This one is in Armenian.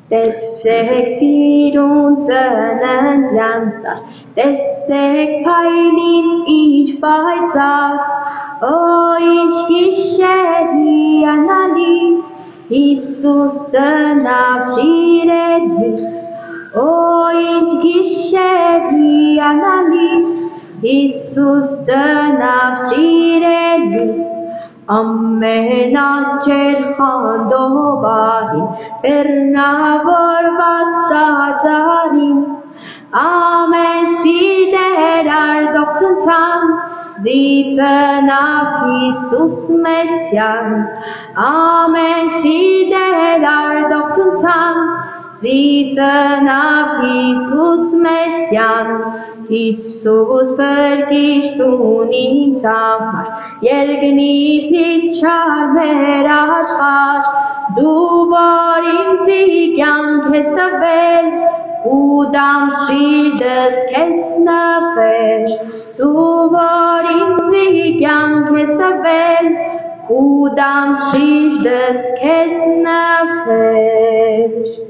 Տեսեք սիրուն ծննդյանտար, տեսեք փայլին ինչ պայծառ, օ ինչ գիշեր հիանալի, Հիսուս ծնավ սիրելի, օ ինչ գիշեր հիանալի, Հիսուս ծնավ սիրելի, ամենաճեր խանդովարին, բեռնավորված սածարին, ամեն սիրտեր արդող ցնցան, զիծնավ Հիսուս Մեսիան, ամեն սիրտեր արդող ցնցան, զիծնավ Հիսուս Մեսիան, Հիսուս բրգիշտուն ինձ համար, երկնից իջավ մեր աշխարհ, դու որ ինձի կյանք ես տվել, կուտամ սիրտս քեզ նվեր, դու որ ինձի կյանք ես տվել, կուտամ սիրտս քեզ նվեր.